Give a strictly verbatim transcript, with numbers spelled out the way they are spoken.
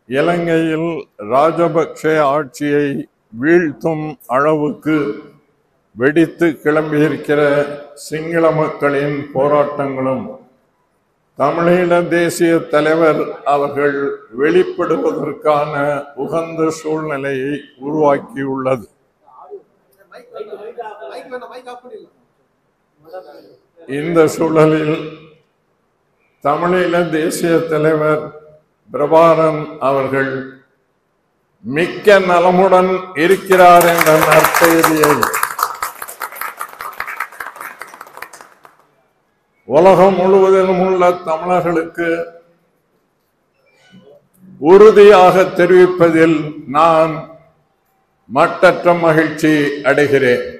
இலங்கையில் ராஜபக்ஷ ஆட்சியை வீழ்த்தும் அளவுக்கு வெடித்து கிளம்பியிருக்கிற சிங்கள மக்களின் போராட்டங்களும் தமிழீழ தேசிய தலைவர் அவர்கள் வெளிப்படுவதற்கான உகந்த சூழ்நிலையை உருவாக்கியுள்ளது. இந்த சூழலில் தமிழீழ தேசிய தலைவர் பிரபாகரன் அவர்கள் மிக்க நலமுடன் இருக்கிறார் என்ற நற்செய்தியை உலகம் முழுவதிலும் உள்ள தமிழர்களுக்கு உறுதியாக தெரிவிப்பதில் நான் மட்டற்ற மகிழ்ச்சி அடைகிறேன்.